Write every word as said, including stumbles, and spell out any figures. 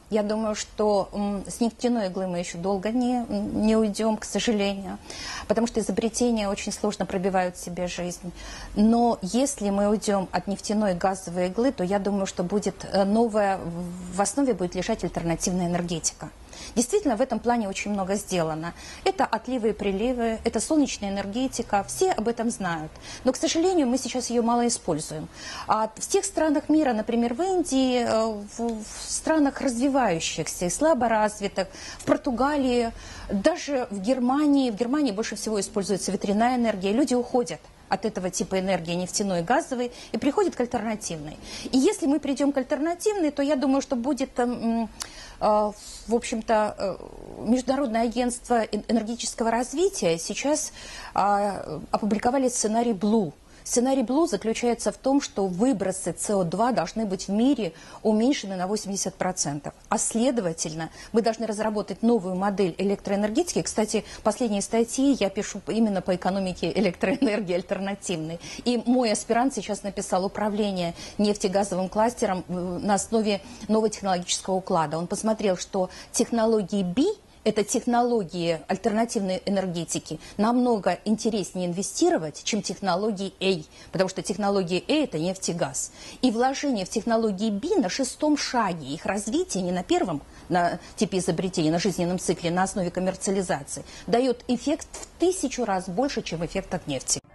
Я думаю, что с нефтяной иглы мы еще долго не, не уйдем, к сожалению, потому что изобретения очень сложно пробивают себе жизнь. Но если мы уйдем от нефтяной и газовой иглы, то я думаю, что будет новая, в основе будет лежать альтернативная энергетика. Действительно, в этом плане очень много сделано. Это отливы и приливы, это солнечная энергетика, все об этом знают. Но, к сожалению, мы сейчас ее мало используем. А в тех странах мира, например, в Индии, в странах развивающихся и слаборазвитых, в Португалии, даже в Германии, в Германии больше всего используется ветряная энергия, люди уходят от этого типа энергии нефтяной и газовой и приходят к альтернативной. И если мы придем к альтернативной, то я думаю, что будет, в общем-то, Международное агентство энергетического развития сейчас опубликовали сценарий Blue. Сценарий Blue заключается в том, что выбросы С О два должны быть в мире уменьшены на восемьдесят процентов. А следовательно, мы должны разработать новую модель электроэнергетики. Кстати, последние статьи я пишу именно по экономике электроэнергии альтернативной. И мой аспирант сейчас написал управление нефтегазовым кластером на основе нового технологического уклада. Он посмотрел, что технологии Би, это технологии альтернативной энергетики, намного интереснее инвестировать, чем технологии А, потому что технологии А – это нефть и газ. И вложение в технологии Би на шестом шаге их развития, не на первом на типе изобретения, на жизненном цикле, на основе коммерциализации, дает эффект в тысячу раз больше, чем эффект от нефти.